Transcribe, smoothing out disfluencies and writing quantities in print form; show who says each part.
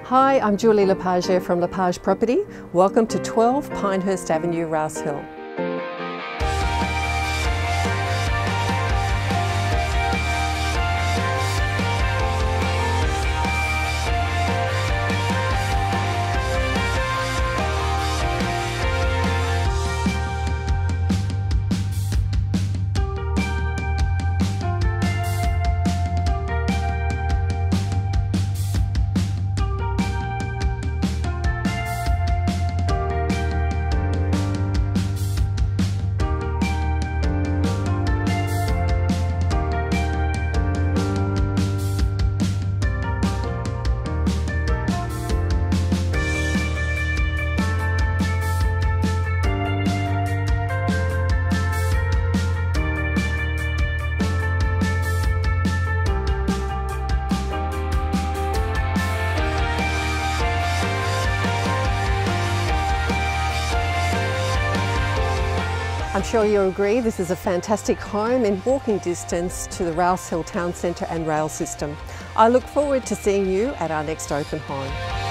Speaker 1: Hi, I'm Julie Lepage from Lepage Property. Welcome to 12 Pinehurst Avenue, Rouse Hill. I'm sure you'll agree this is a fantastic home in walking distance to the Rouse Hill Town Centre and rail system. I look forward to seeing you at our next open home.